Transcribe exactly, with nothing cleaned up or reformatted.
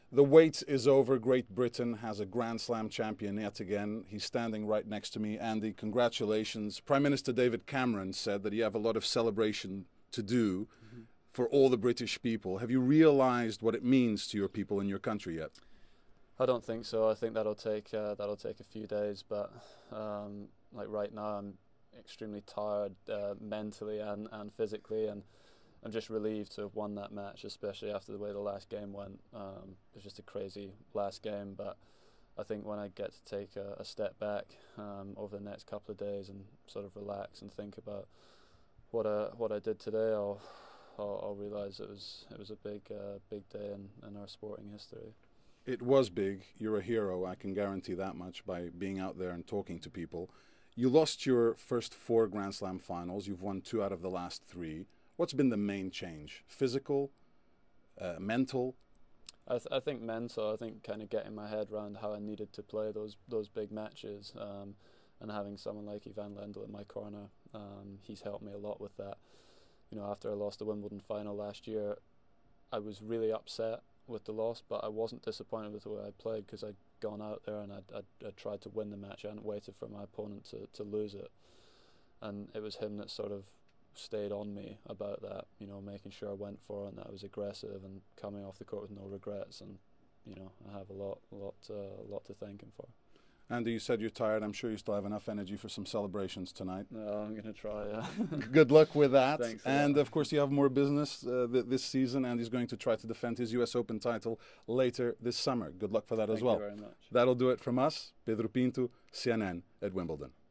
The wait is over. Great Britain has a Grand Slam champion yet again. He's standing right next to me. Andy, congratulations. Prime Minister David Cameron said that you have a lot of celebration to do mm-hmm. for all the British people. Have you realized what it means to your people in your country yet? I don't think so. I think that'll take uh, that'll take a few days. But um, like right now, I'm extremely tired uh, mentally and, and physically, and I'm just relieved to have won that match, especially after the way the last game went. Um, it was just a crazy last game, but I think when I get to take a, a step back um, over the next couple of days and sort of relax and think about what I, what I did today, I'll, I'll, I'll realise it was it was a big uh, big day in, in our sporting history. It was big. You're a hero, I can guarantee that much by being out there and talking to people. You lost your first four Grand Slam finals. You've won two out of the last three. What's been the main change? Physical, uh, mental? I, th I think mental. I think kind of getting my head around how I needed to play those those big matches, um, and having someone like Ivan Lendl in my corner, um, he's helped me a lot with that. You know, after I lost the Wimbledon final last year, I was really upset with the loss, but I wasn't disappointed with the way I played because I'd gone out there and I'd, I'd, I'd tried to win the match. I hadn't waited for my opponent to, to lose it, and it was him that sort of stayed on me about that, you know, making sure I went for it and that I was aggressive and coming off the court with no regrets. And you know, I have a lot, a lot, uh, a lot to thank him for. Andy, you said you're tired. I'm sure you still have enough energy for some celebrations tonight. No, I'm going to try. Yeah. Good luck with that. Thanks. And of course, you have more business uh, th this season. Andy's going to try to defend his U S Open title later this summer. Good luck for that Thank as well. you very much. That'll do it from us. Pedro Pinto, C N N at Wimbledon.